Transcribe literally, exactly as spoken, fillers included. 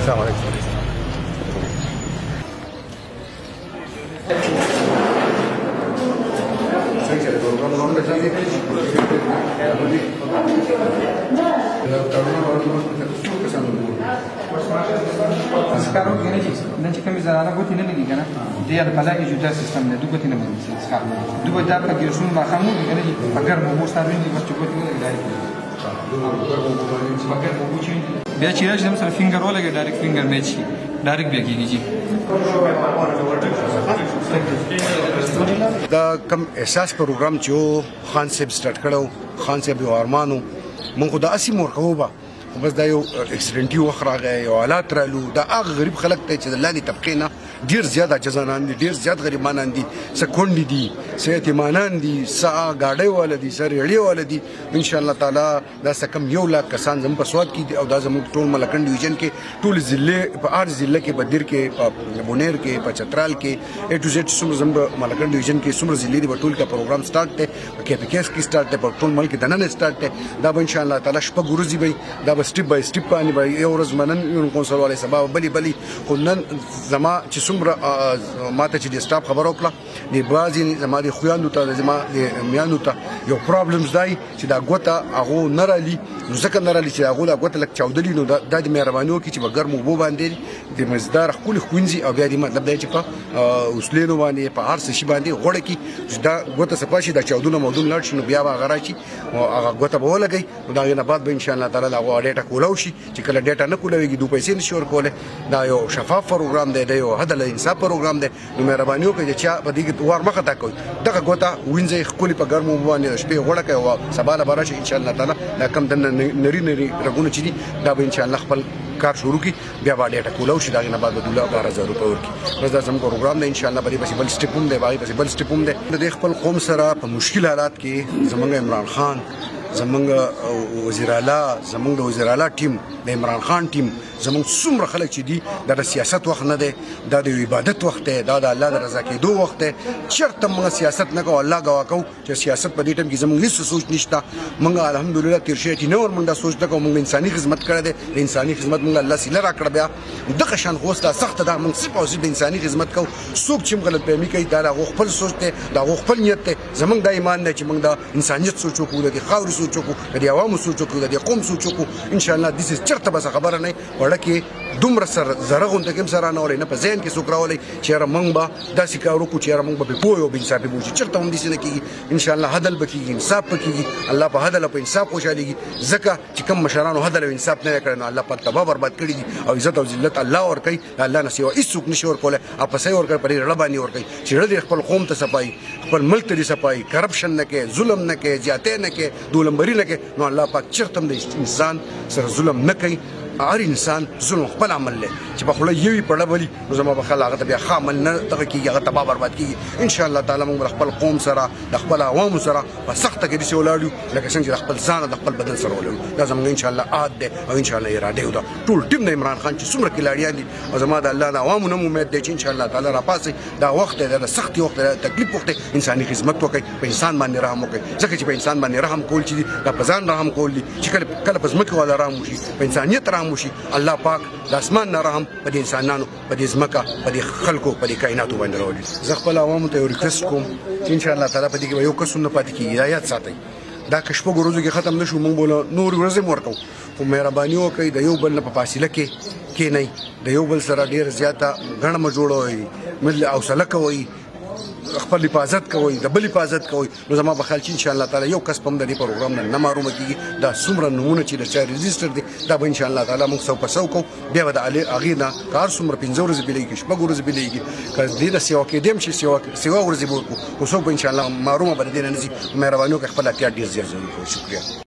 السلام علیکم. سکارو کې نه چې نن چې کومې زراره ګوتې نه لګي که نه د یا د فضا کې جدا سیستم دی دوه ګوتې نه بندي څښاک دوه ګوتې دا په ګیرسون ماښام وګي که نه چې په ګرم اوبو ستا وینځي بس چې ګوتې ولګي ډایرکټ په ګرم اوبو چې وینځي بیا چې راشي مثلا فینګر ولګي ډایرکټ فینګر میچ شي ډایرکټ بیا کېږي جي دا کم احساس پروګرام چې خان صاحب سٹارټ کړو خان صاحب یو ارمانو مونږ خو داسې مورکوو به خو بس دا یو اکسیډنټي وخت راغی یو حالات رالو دا هغه غریب خلک دی چې د لاندې طبقې نه ډېر زیات عاجزانان دي ډېر زیات غریبانان دي څه کونډې دي څه یتیمانان دي څه ګاډۍ والا دي څه ریړۍ والا دي انشاءالله تعالی دا څه کم یو لاک کسان زموږ په سواد کې دي او دا زموږ ټول ملکنډ ډویژن کې ټولې ضلعې په هر ضلع کې په دیر کې په بونیر کې په چترال کې اے ټو زیډ څومره زموږ ملکنډ ډویژن کې څومره ضلعې دي په ټول کې پروګرام سٹارټ دی په کې پی کې کې سٹارټ دی په ټول ملک دننه سٹارټ دی دا به انشاءالله تعالی شپږ ورځې به دا به سټیپ بای سټیپ باندې به یو ورځ منن یو کونسل والے سبا بلی بلی خو نن زما چې څومره ماته چې د سټاف خبر وکړه د بعضې زما د خویندو ته زما د میانو ته یو پرابلمز دی چې دا ګوته هغو نه رالي نو ځکه نه رالي چې هغو دا ګوته لږ چاودلي نو دا د مهرباني وکړي چې په ګرمو اوبو باندې د مزدار ښکلې ښوونځي او بیا د مطلب دی چې په اوسلینو باندې په هر څه شي باندې غوړه کړي چې دا ګوته صفا شي دا چاودونه مودون لاړ شي نو بیا به هغه راشي هغه ګوته به ولګوي نو د هغې نه بعد به انشاءالله تعالی د هغو ډېټه کولاو شي چې کله ډېټه نه کولاوېږي دوه پیسې نشي ورکولی دا یو شفاف پروګرام دی دا یو عدل انصاف پروګرام دی نو مهرباني وکړئ چې چا په دې کې ور مه خطا کوئ دغه ګوته وینځئ ښکلې په ګرمو اوبو باندې د شپې غوړه کړئ او سبا له به راشي انشاءالله تعالی دا کم دننه نري نري رګونه چې دي دا به انشاءالله خپل کار شروع کړي بیا به ډېټه کولاو شي د هغې نه بعد به دوله باره زره روپۍ ورکړي بس دا زموږ پروګرام دی انشاءالله په دې پسې بل سټیپ هم دی په هغې پسې بل سټیپ هم دی د دې خپل قوم سره په مشکل حالات کې زموږ عمران خان زمونږ وزیر اعلی زمونږ د وزیر اعلی ټیم د عمران خان ټیم زمونږ څومره خلک چې دي دا د سیاست وخت نه دی دا د عبادت وخت دی دا د الله د رضا کېدو وخت دی چېرته موږ سیاست نه کوو الله ګواه کوو چې سیاست په دې ټایم کې زموږ هېڅ سوچ نشته موږ الحمدلله تېر شوی چې نور موږ دا سوچ نه کوو موږ انساني خدمت کړی دی د انساني خدمت موږ الله سیله راکړه بیا دغه شان خو اوس دا سخته ده موږ صرف او صرف د انساني خدمت کوو څوک چې غلط فهمي کوي دا د هغو خپل سوچ دی د هغو خپل نیت دی زموږ دا ایمان دی چې موږ د انسانیت سوچ وکړو د دې خاورې سوچ وکړو د دې عوامو سوچ وکړو د دې قوم سوچ وکړو انشاءالله داسې چېرته به څه خبره نه وړه کې دومره سر زره غونډه کې هم سره نه ولی نه په ذهن کې څوک راولی چې یاره موږ به داسې کار وکړو چې یاره موږ به پرې پوه یو بېانصافي به وشي چېرته هم داسې نه کېږي انشاءالله عدل به کېږي انصاف به کېږي الله په عدل او په انصاف خوشحالېږي ځکه چې کوم مشرانو عدل او انصاف نه دی کړی نو الله پاک تباه برباد کړي دي او عزت او ذلت الله ورکوي د الله نه سوا هېڅوک نشي ورکولی او په صحیح ورکوي په دې زړه باندې ورکوي چې زړه دې خپل قوم ته صفایي خپل ملک ته دې صفایي کرپشن نه کوي ظلم نه کوي زیاتی نه کوي دولمبري نه کوي نو الله پاک چېرته هم د انسان سره ظلم نه کوي هر انسان ظلم خپل عمل دی چې په خوله یو وي په ډبلي نو زما په خیال هغه ته بیا ښه عمل نه دغه کېږي هغه تباه برباد کېږي انشاءالله تعالی موږ به د خپل قوم سره د خپل عوامو سره په سخته کې داسې ولاړ یو لکه څنګه چې د خپل ځان او د خپل بدن سره ولاړ یو دا زموږ انشاءالله عهد دی او انشاءالله اراده یو ده ټول ټیم د عمران خان چې څومره کلاړیان دي او زما د الله د عوامو نه امید دی چې انشاءالله تعالی راپاسئ دا وخت دی دا د سختي وخت دی د تکلیف وخت دی انساني خدمت وکړئ په انسان باندې رحم وکړئ ځکه چې په انسان باندې رحم کول چې دي دا په ځان رحم کول دي چې کله کله په ځمکې والا رحم وشي په انسانیت رحم وشي الله پاک د اسمان نه رحم په دې انسانانو په دې ځمکه په دې خلکو په دې کائناتو باندې راولي زه خپل عوامو ته یو ریکویسټ کوم چې انشاءالله تعالی په دې کې به یو کس هم نه پاتې کېږي دا یاد ساتئ دا که شپږو ورځو کې ختم نه شو موږ به نورې ورځې هم ورکوو خو مهرباني وکړئ د یو بل نه په فاصله کې کښېنئ د یو بل سره ډېره زیاته ګڼه مه جوړوئ مثل حوصله کوئ خپل حفاظت کوئ د بل حفاظت کوئ نو زما په خیال چې انشاءالله تعالی یو کس په هم د دې پروګرام نه نه معلومه کېږي دا څومره نومونه چې د چا رجسټر دي دا به انشاءالله تعالی موږ سو په سو کوو بیا به د هغې نه که هر څومره پنځه ورځې بېلېږي که شپږ ورځې بېلېږي که دې د سیوا کېدی هم شي سیوا ورځې به ورکړو خو څوک به انشاءالله معلومه به د دې نه نه ځي مهرباني وکړئ خپل احتیاط ډېر زیات ضروري کوو شکریه